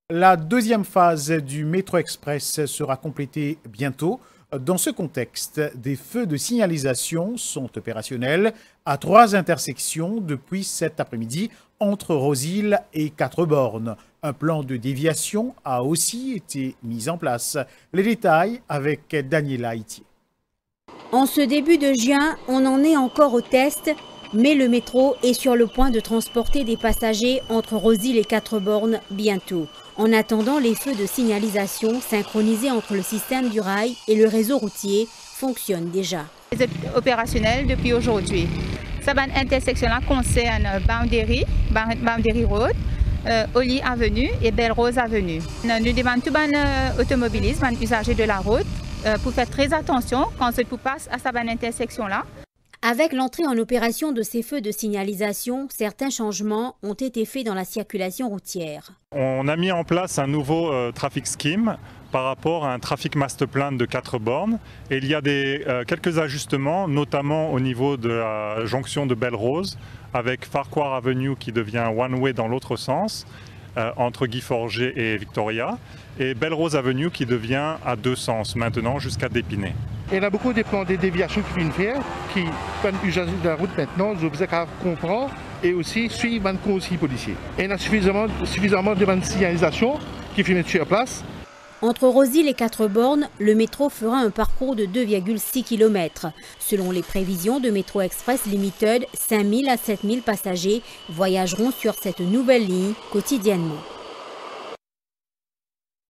La deuxième phase du métro express sera complétée bientôt. Dans ce contexte, des feux de signalisation sont opérationnels à 3 intersections depuis cet après-midi entre Rosille et 4 bornes. Un plan de déviation a aussi été mis en place. Les détails avec Daniela Itier. En ce début de juin, on en est encore au test, mais le métro est sur le point de transporter des passagers entre Rosille et 4 bornes bientôt. En attendant, les feux de signalisation synchronisés entre le système du rail et le réseau routier fonctionnent déjà. C'est opérationnel depuis aujourd'hui. Cette intersection-là concerne Boundary Road, Oli Avenue et Belle Rose Avenue. Nous demandons tous les automobilistes, les usagers de la route, pour faire très attention quand ils passent à cette intersection-là. Avec l'entrée en opération de ces feux de signalisation, certains changements ont été faits dans la circulation routière. On a mis en place un nouveau traffic scheme par rapport à un traffic master plan de 4 bornes. Et il y a quelques ajustements, notamment au niveau de la jonction de Belle Rose, avec Farquhar Avenue qui devient one-way dans l'autre sens, entre Guy Forget et Victoria, et Belle Rose Avenue qui devient à 2 sens maintenant jusqu'à D'Épinay. Il y a beaucoup de plans de déviation qui viennent faire, qui prennent l'usage de la route maintenant, je vous ai qu'à comprendre et aussi suivre les conseils policiers. Et il y a suffisamment de signalisation qui finissent sur place. Entre Rosille et 4 bornes, le métro fera un parcours de 2,6 km. Selon les prévisions de Métro Express Limited, 5 000 à 7 000 passagers voyageront sur cette nouvelle ligne quotidiennement.